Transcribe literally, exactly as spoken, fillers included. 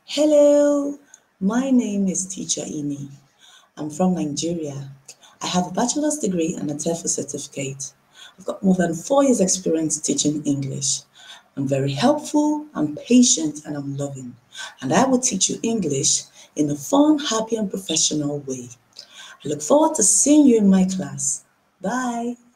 Hello, my name is Teacher Ini. I'm from Nigeria. I have a bachelor's degree and a TEFL certificate. I've got more than four years experience teaching English. I'm very helpful, I'm patient, and I'm loving. And I will teach you English in a fun, happy, and professional way. I look forward to seeing you in my class. Bye.